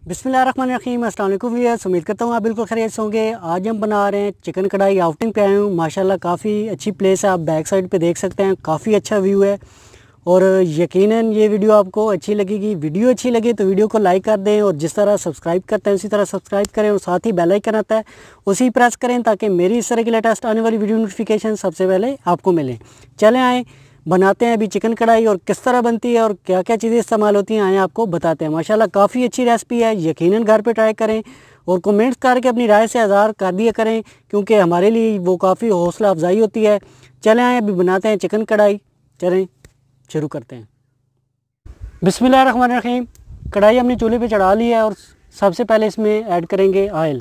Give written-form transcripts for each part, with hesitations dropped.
बिस्मिल्लाहिर्रहमानिर्रहीम, अस्सलाम वालेकुम व्यूअर्स। उम्मीद करता हूँ आप बिल्कुल खैरियत से होंगे। आज हम बना रहे हैं चिकन कढ़ाई। आउटिंग पे आए हूँ, माशाल्लाह काफ़ी अच्छी प्लेस है। आप बैक साइड पे देख सकते हैं, काफ़ी अच्छा व्यू है और यकीनन ये वीडियो आपको अच्छी लगेगी। वीडियो अच्छी लगे तो वीडियो को लाइक कर दें और जिस तरह सब्सक्राइब करते हैं उसी तरह सब्सक्राइब करें और साथ ही बेल आइकन आता है उसी प्रेस करें ताकि मेरी इस तरह की लेटेस्ट आने वाली वीडियो नोटिफिकेशन सबसे पहले आपको मिले। चलें आएँ बनाते हैं अभी चिकन कढ़ाई और किस तरह बनती है और क्या क्या चीज़ें इस्तेमाल होती हैं आए आपको बताते हैं। माशाल्लाह काफ़ी अच्छी रेसिपी है, यकीनन घर पे ट्राई करें और कमेंट्स करके अपनी राय से आज़ार कर दिया करें क्योंकि हमारे लिए वो काफ़ी हौसला अफजाई होती है। चलें आए अभी बनाते हैं चिकन कढ़ाई। चलें शुरू करते हैं। बिस्मिल्लाहिर्रहमानिर्रहीम। कढ़ाई हमने चूल्हे पे चढ़ा ली है और सबसे पहले इसमें ऐड करेंगे ऑयल।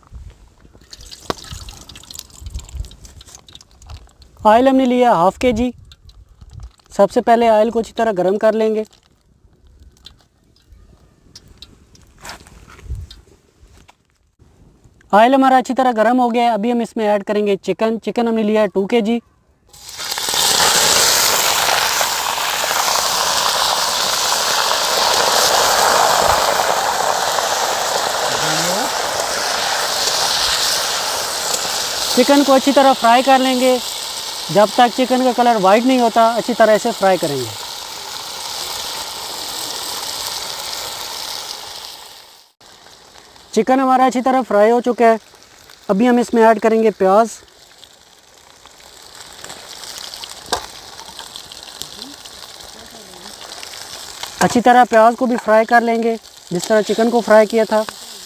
ऑयल हमने लिया हाफ़ kg। सबसे पहले ऑयल को अच्छी तरह गर्म कर लेंगे। ऑयल हमारा अच्छी तरह गर्म हो गया है। अभी हम इसमें ऐड करेंगे चिकन। चिकन हमने लिया है 2 kg। चिकन को अच्छी तरह फ्राई कर लेंगे। जब तक चिकन का कलर वाइट नहीं होता अच्छी तरह से फ्राई करेंगे। चिकन हमारा अच्छी तरह फ्राई हो चुका है। अभी हम इसमें ऐड करेंगे प्याज। अच्छी तरह प्याज को भी फ्राई कर लेंगे जिस तरह चिकन को फ्राई किया था।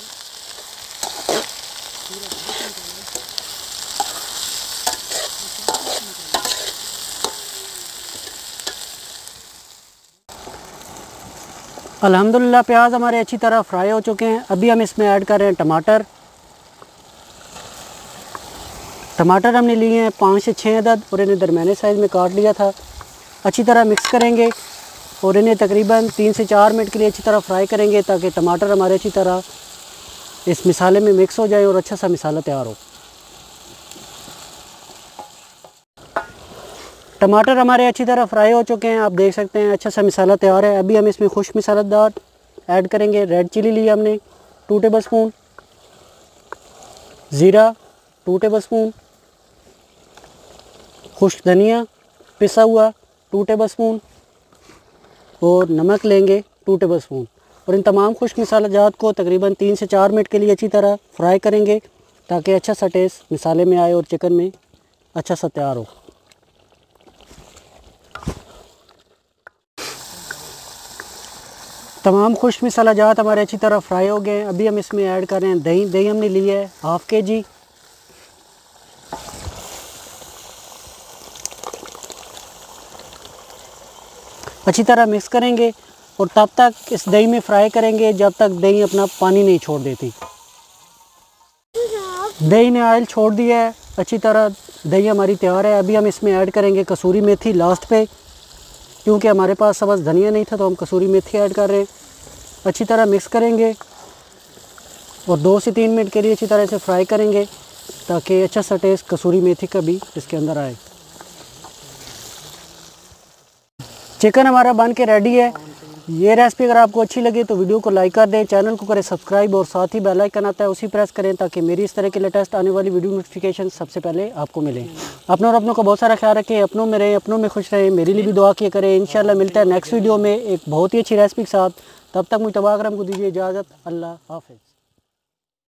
अल्हम्दुलिल्लाह प्याज हमारे अच्छी तरह फ्राई हो चुके हैं। अभी हम इसमें ऐड कर रहे हैं टमाटर। टमाटर हमने लिए हैं 5 से 6 अदद और इन्हें दरमियाने साइज़ में काट लिया था। अच्छी तरह मिक्स करेंगे और इन्हें तकरीबन 3 से 4 मिनट के लिए अच्छी तरह फ्राई करेंगे ताकि टमाटर हमारे अच्छी तरह इस मिसाले में मिक्स हो जाए और अच्छा सा मिसाला तैयार हो। टमाटर हमारे अच्छी तरह फ्राई हो चुके हैं, आप देख सकते हैं अच्छा सा मिसाला तैयार है। अभी हम इसमें खुश्क मसालेदार ऐड करेंगे। रेड चिली लिया हमने 2 टेबल स्पून, ज़ीरा 2 टेबल स्पून, खुश्क धनिया पिसा हुआ 2 टेबल स्पून और नमक लेंगे 2 टेबल स्पून और इन तमाम खुश्क मसालेजात को तकरीबन 3 से 4 मिनट के लिए अच्छी तरह फ्राई करेंगे ताकि अच्छा सा टेस्ट मिसाले में आए और चिकन में अच्छा सा तैयार हो। तमाम खुश्क मसालाजात हमारे अच्छी तरह फ्राई हो गए हैं। अभी हम इसमें ऐड कर रहे हैं दही। दही हमने ली है हाफ़ kg। अच्छी तरह मिक्स करेंगे और तब तक इस दही में फ्राई करेंगे जब तक दही अपना पानी नहीं छोड़ देती। दही ने ऑयल छोड़ दिया है, अच्छी तरह दही हमारी तैयार है। अभी हम इसमें ऐड करेंगे कसूरी मेथी लास्ट पे, क्योंकि हमारे पास सब्ज़ धनिया नहीं था तो हम कसूरी मेथी ऐड कर रहे हैं। अच्छी तरह मिक्स करेंगे और 2 से 3 मिनट के लिए अच्छी तरह से फ्राई करेंगे ताकि अच्छा सा टेस्ट कसूरी मेथी का भी इसके अंदर आए। चिकन हमारा बन के रेडी है। ये रेसिपी अगर आपको अच्छी लगे तो वीडियो को लाइक कर दें, चैनल को करें सब्सक्राइब और साथ ही बेल आइकन आता है उसी प्रेस करें ताकि मेरी इस तरह की लेटेस्ट आने वाली वीडियो नोटिफिकेशन सबसे पहले आपको मिले। अपनों और अपनों का बहुत सारा ख्याल रखें, अपनों में रहें, अपनों में खुश रहें। मेरे लिए भी दुआ किया करें। इंशाल्लाह मिलता है नेक्स्ट वीडियो में एक बहुत ही अच्छी रेसिपी के साथ। तब तक मुझे तबाह करम को दीजिए इजाज़त। अल्लाह हाफ़िज़।